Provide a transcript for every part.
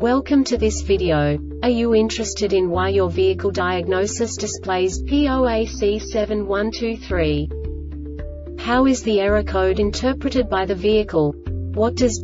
Welcome to this video. Are you interested in why your vehicle diagnosis displays P0AC7123? How is the error code interpreted by the vehicle? What does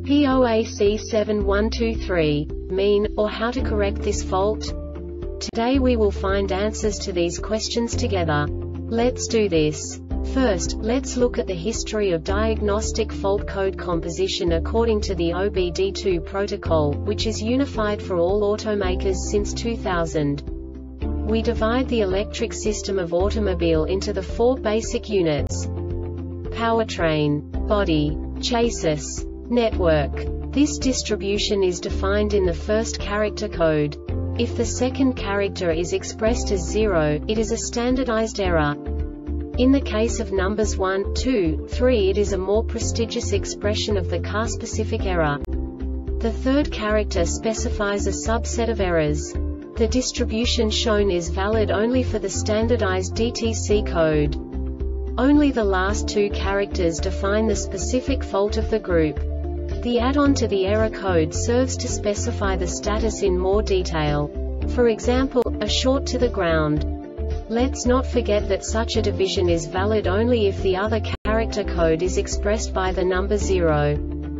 P0AC7123 mean, or how to correct this fault? Today we will find answers to these questions together. Let's do this. First, let's look at the history of diagnostic fault code composition according to the OBD2 protocol, which is unified for all automakers since 2000. We divide the electric system of automobile into the four basic units: powertrain, body, chassis, network. This distribution is defined in the first character code. If the second character is expressed as 0, it is a standardized error. In the case of numbers 1, 2, 3, it is a more prestigious expression of the car-specific error. The third character specifies a subset of errors. The distribution shown is valid only for the standardized DTC code. Only the last two characters define the specific fault of the group. The add-on to the error code serves to specify the status in more detail. For example, a short to the ground. Let's not forget that such a division is valid only if the other character code is expressed by the number 0.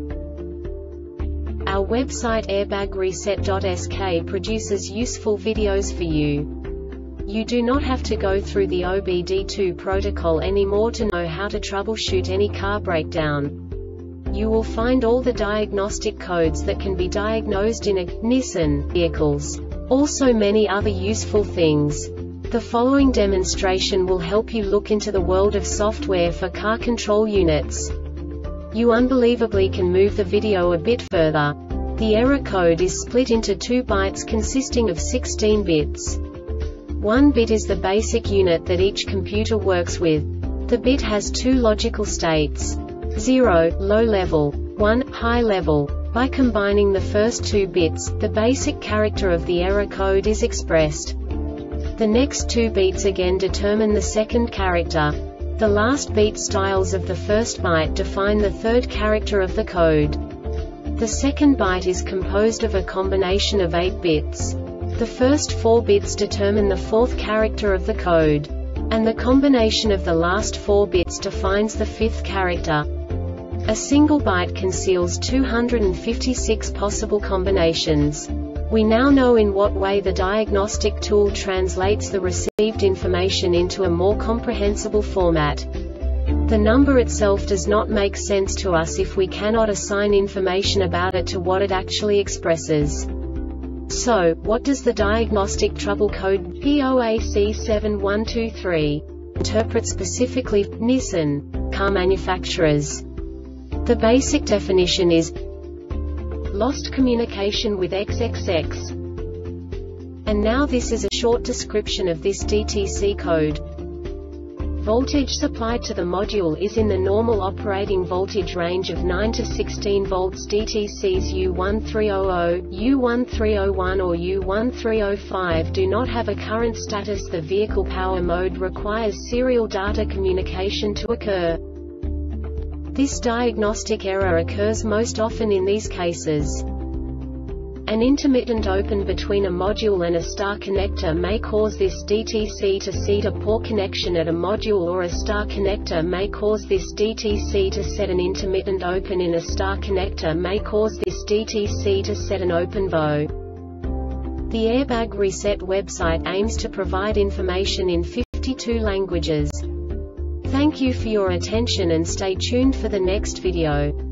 Our website airbagreset.sk produces useful videos for you. You do not have to go through the OBD2 protocol anymore to know how to troubleshoot any car breakdown. You will find all the diagnostic codes that can be diagnosed in a Nissan vehicles. Also many other useful things. The following demonstration will help you look into the world of software for car control units. You unbelievably can move the video a bit further. The error code is split into 2 bytes consisting of 16 bits. 1 bit is the basic unit that each computer works with. The bit has 2 logical states: 0, low level, 1, high level. By combining the first 2 bits, the basic character of the error code is expressed. The next 2 beats again determine the second character. The last beat styles of the first byte define the third character of the code. The second byte is composed of a combination of 8 bits. The first 4 bits determine the fourth character of the code. And the combination of the last 4 bits defines the fifth character. A single byte conceals 256 possible combinations. We now know in what way the diagnostic tool translates the received information into a more comprehensible format. The number itself does not make sense to us if we cannot assign information about it to what it actually expresses. So, what does the diagnostic trouble code P0AC7123 interpret specifically for Nissan car manufacturers? The basic definition is lost communication with XXX. And now this is a short description of this DTC code. Voltage supplied to the module is in the normal operating voltage range of 9 to 16 volts. DTCs U1300, U1301 or U1305 do not have a current status. The vehicle power mode requires serial data communication to occur. This diagnostic error occurs most often in these cases. An intermittent open between a module and a star connector may cause this DTC to set a poor connection at a module, or a star connector may cause this DTC to set an intermittent open in a star connector may cause this DTC to set an open VO. The Airbag Reset website aims to provide information in 52 languages. Thank you for your attention and stay tuned for the next video.